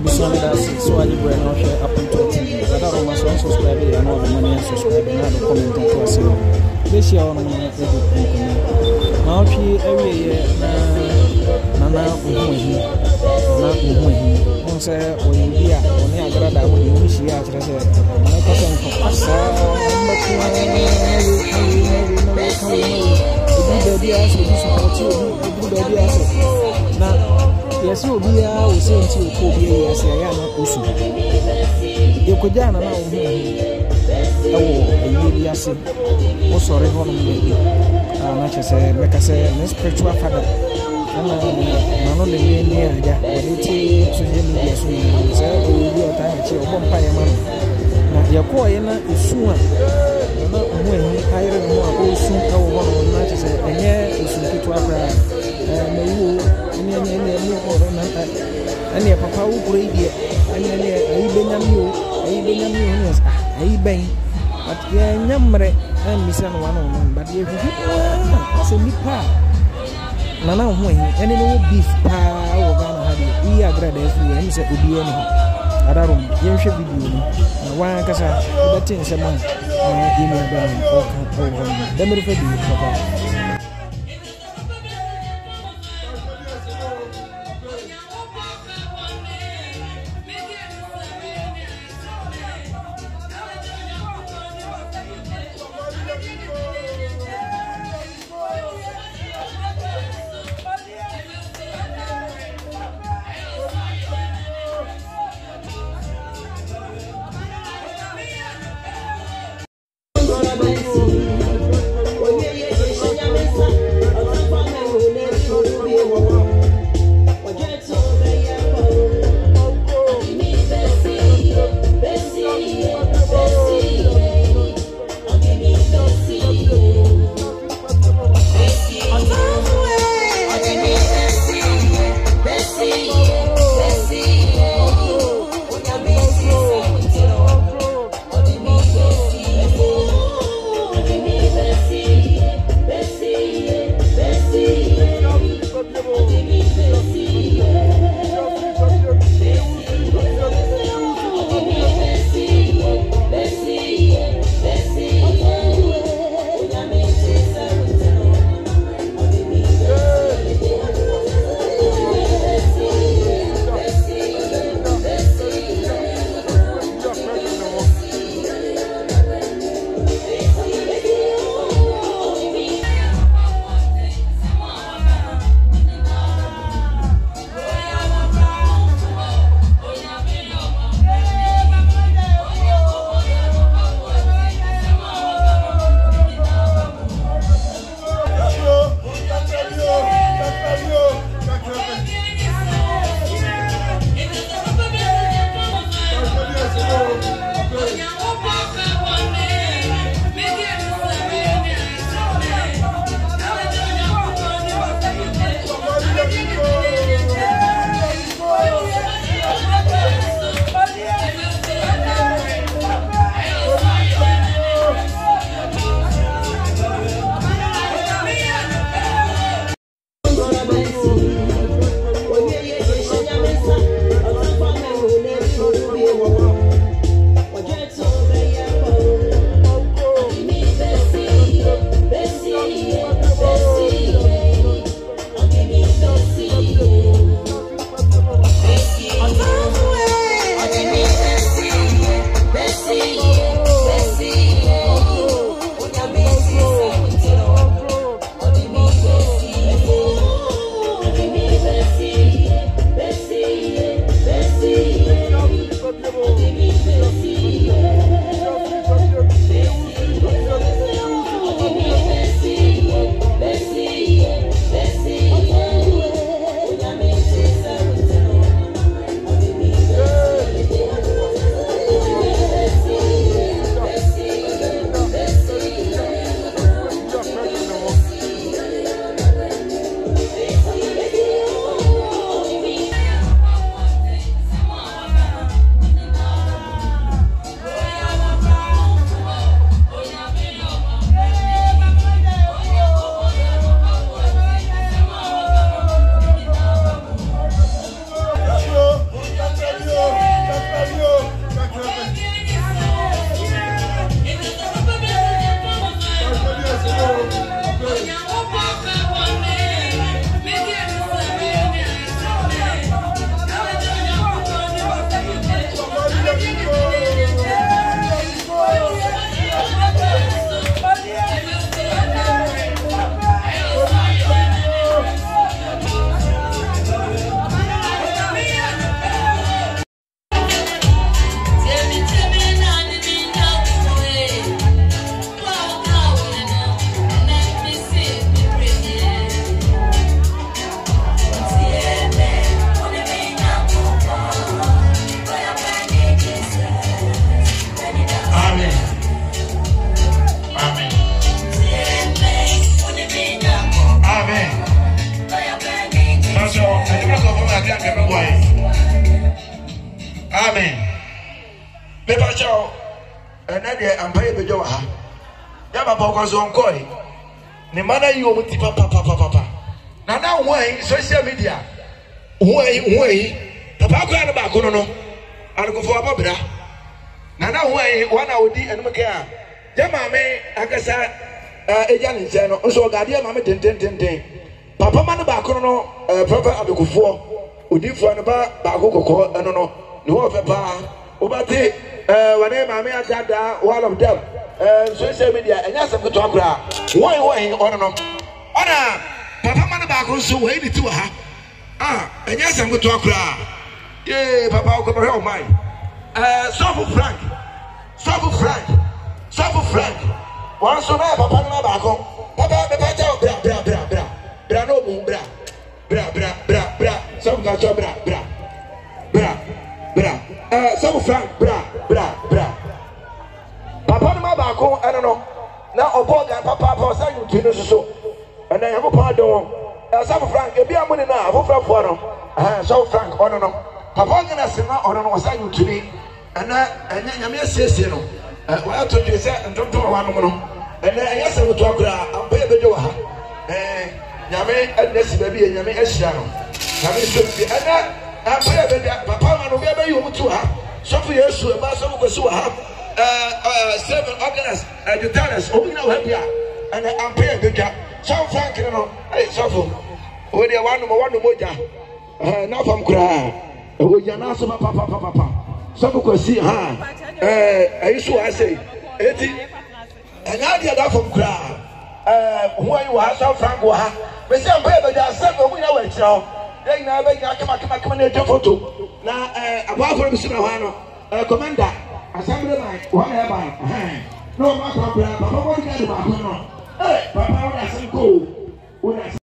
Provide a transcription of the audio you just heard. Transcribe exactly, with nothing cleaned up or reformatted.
Abusua me da so aje brand no share up to T V. Ada ro ma so subscribe ya no the money subscribe na do comment to us. This year on na e do comment. Na ochi ewe ye na na uhuhi. Na uhuhi. On say oyin bia oni Agradaa mo ni wishi ya kire say. Na ko so nko asa mbatu na na baby aso di support you baby aso na yesi obi ya o se nti o ko bi yesi ya na osu e ko jana na o hu ewo eyi bi ase o sore ho no me na chese meka se na spiritual father ana na no le ni ni aja o ni ti so je ni yesu ni se o bi o ta chi o bompa ye ma na ye ko ye na esu a na o hu ehi ayre no a o su ka wo no na chese enye esu kitu akra eh mewu ni ni ni ni ko na ani papa wo kuro ide ani ani ayi benyami o ayi benyami o ni ayi ben but ye nyamre na misa no wana no but ye fufu so nipa na na ho ehi ani no beef pa wo ga na hadi e Agradaa fu ye se obi ani adarom ye hwe video ni na wa kasa betin se man na ye ni ba o kan o ho da me fe bi papa Oye, oye, oye, Amen. Pepper chow, and then I'm paying the job. Yama was on koi. The mother you will tip papa papa papa. Now, now, why social media? Why, why? Papa got about no. I'll go for a babra. Now, now, why one hour D and Macaa. Yama me, I guess a young channel. Also, Gadia Mamma ten ten ten ten. Papa man back on no, Papa Abuku Udi for an about Bago, I don't know. No of a bar. Obate, when I may have got one of them. Social media, and yes, I'm going to talk about why, why, or no. Honor, Papa man back on so way to her. Ah, and yes, I'm going to talk about. Yeah, Papa, come around mine. Uh, Sofu Frank, Sofu Frank, Sofu Frank. Once on Papa back on. Papa, the Papa, bra, bra, bra, bra, bra, no boom, bra, bra, bra, bra, bra, some got your bra, bra, bra, bra, uh, Sofu Frank, bra, bra, bra. Papa, my back on, I don't know. Now, a boy and Papa, for saying to you so. And I have a pardon. Sofu Frank, if you are money now, I'm from Forum. Uh, so Frank, I don't know. Papa gonna say no or no say you to me and and then you say you know what to you say and don't do one no and then yes I will talk am pay be do ha eh nyame adness baby nyame ahia no nyame so bi and am pay be papa ma no be be you mutu ha so for yesu e ba so go so ha uh seven organize and you tell us obi na we bia and am pay be ja so Frank no eh so for we dey one mo one mo ja eh na fam kura. Oh, you're not so papa, papa, papa. Some could see her. I used to say, eighty, and I did that from crowd. Why you are so frank, but some people that said, we know it now. They never got to come come in your photo. Now, apart from Sinawano, commander, assembly line, one airline. No matter, Papa, what can you do? Papa, what I say, go.